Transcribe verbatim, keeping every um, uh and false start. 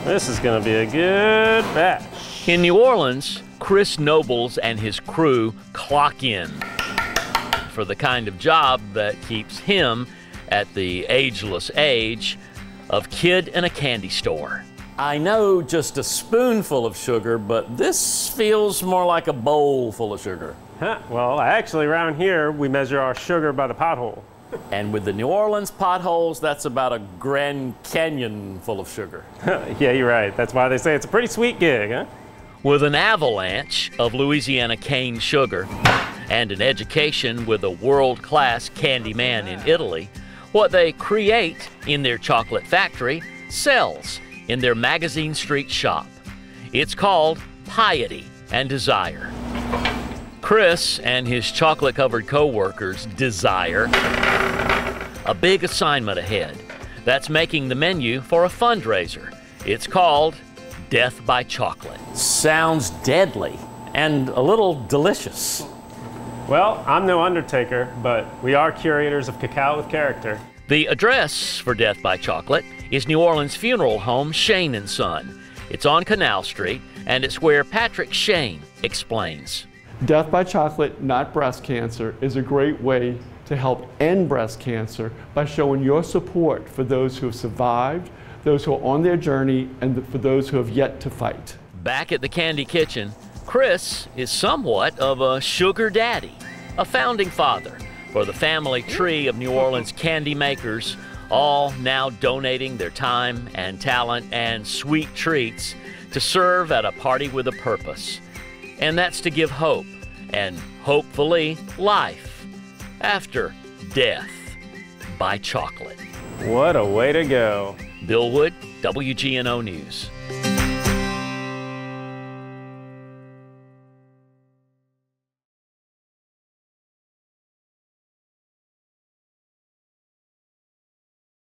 This is gonna be a good batch. In New Orleans, Chris Nobles and his crew clock in for the kind of job that keeps him at the ageless age of kid in a candy store. I know just a spoonful of sugar, but this feels more like a bowl full of sugar. Huh, well, actually around here, we measure our sugar by the pothole. And with the New Orleans potholes, that's about a Grand Canyon full of sugar. Yeah, you're right. That's why they say it's a pretty sweet gig, huh? With an avalanche of Louisiana cane sugar and an education with a world-class candy man in Italy, what they create in their chocolate factory sells in their Magazine Street shop. It's called Piety and Desire. Chris and his chocolate-covered co-workers desire a big assignment ahead. That's making the menu for a fundraiser. It's called Death by Chocolate. Sounds deadly and a little delicious. Well, I'm no undertaker, but we are curators of cacao with character. The address for Death by Chocolate is New Orleans funeral home Shane and Son. It's on Canal Street, and it's where Patrick Shane explains. Death by Chocolate, Not Breast Cancer, is a great way to help end breast cancer by showing your support for those who have survived, those who are on their journey, and for those who have yet to fight. Back at the Candy Kitchen, Chris is somewhat of a sugar daddy, a founding father for the family tree of New Orleans candy makers, all now donating their time and talent and sweet treats to serve at a party with a purpose. And that's to give hope, and hopefully life, after death by chocolate. What a way to go. Bill Wood, W G N O News.